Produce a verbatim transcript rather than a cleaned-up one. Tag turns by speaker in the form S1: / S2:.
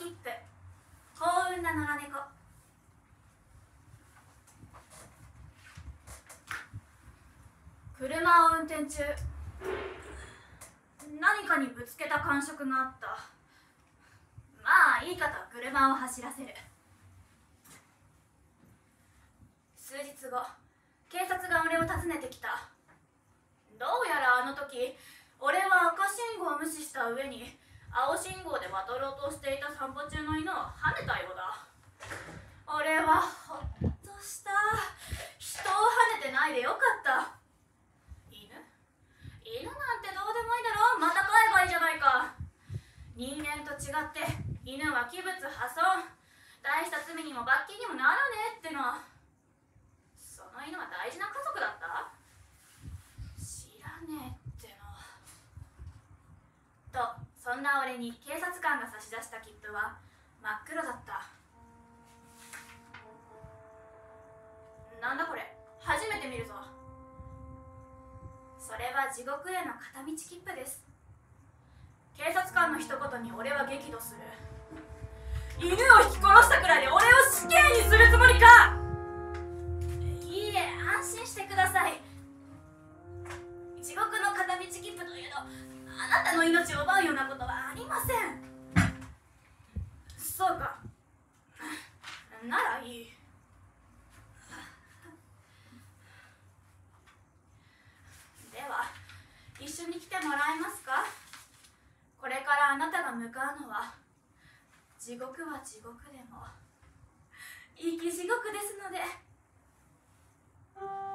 S1: 切符、幸運な野良猫。車を運転中、何かにぶつけた感触があった。まあいいかと車を走らせる。数日後、警察が俺を訪ねてきた。どうやらあの時、俺は赤信号を無視した上に青信号で渡ろうとしていた散歩中の犬を跳ねたようだ。俺はほっとした。人を跳ねてないでよかった。犬犬なんてどうでもいいだろ。また飼えばいいじゃないか。人間と違って犬は器物破損。大した罪にも罰金にもならねえっての。その犬は大事な家族だった？知らねえっての。と、そんな俺に警察官が差し出した切符は真っ黒だった。なんだこれ、初めて見るぞ。それは地獄への片道切符です。警察官の一言に俺は激怒する。犬を引き殺したくらいで俺を死刑にするつもりか？いいえ、安心してください。地獄の片道切符というの、あなたの命を奪うようなことはありません。そうか。ならいい。では、一緒に来てもらえますか？これからあなたが向かうのは、地獄は地獄でも、生き地獄ですので。